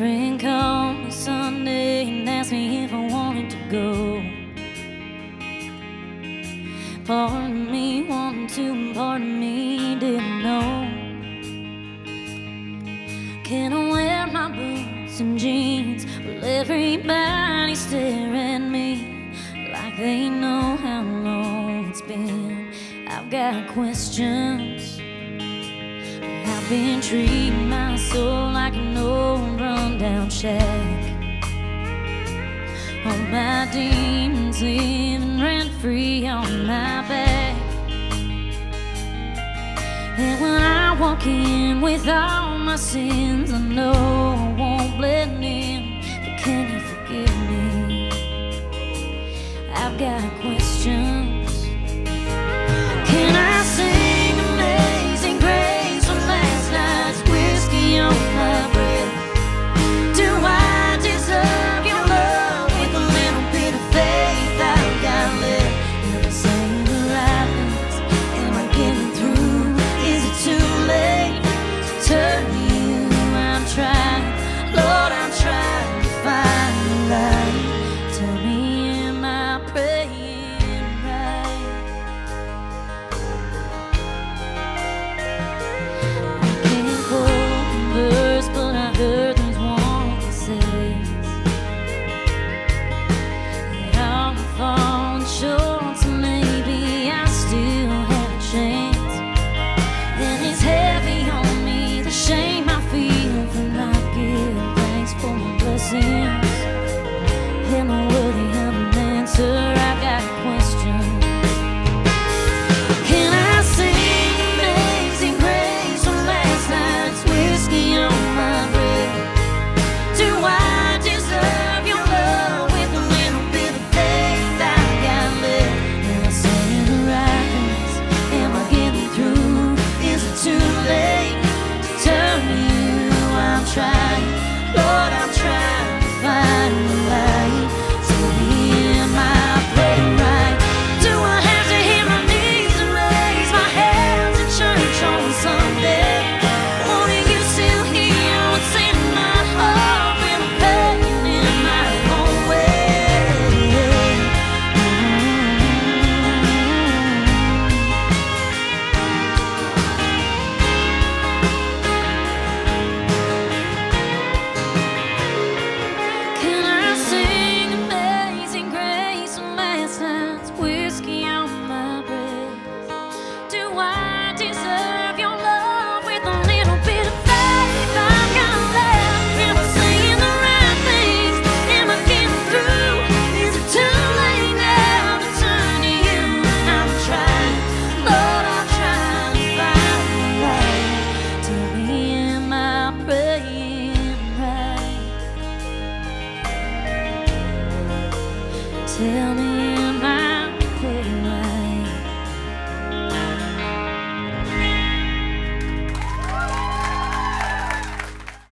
friend called me Sunday and asked me if I wanted to go. Part of me wanted to, and part of me didn't know. Can I wear my boots and jeans? Will everybody stare at me like they know how long it's been? I've got questions. I've been treating my soul like an old run-down shack. All my demons living rent-free on my back. And when I walk in with all my sins, I know I won't blend in. But can you forgive me? I've got questions. Can I sing Amazing Grace from last night's whiskey on my breath? Do I deserve your love with a little bit of faith I've got left? Am I saying the right things? Am I getting through? Is it too late to turn to you? I'm trying, Lord, I'm trying to find the light. Tell me, am I praying right? I can't quote the verse, but I heard there's one that says that I'm falling short, so maybe I still have a chance. Then it's heavy on me, the shame I feel for not giving thanks for my blessings. Am I worthy of an answer? I've got questions. Can I sing Amazing Grace from last night's whiskey on my breath? Do I deserve your love with a little bit of faith I've got left? Am I saying the right things? Am I getting through? Is it too late to turn to you? I'm trying, Lord, I'm trying to find the light. Tell me, am I praying right? Do I have to hit my knees and raise my hands in church on Sunday? Or do you still hear what's in my heart when I'm praying in my own way? Can I sing Amazing Grace from last night's whiskey on my breath? Do I deserve your love with a little bit of faith I've got left? Am I saying the right things? Am I getting through? Is it too late now to turn to you? I'm trying, Lord, I'm trying to find the light. Tell me, am I praying right? Tell me,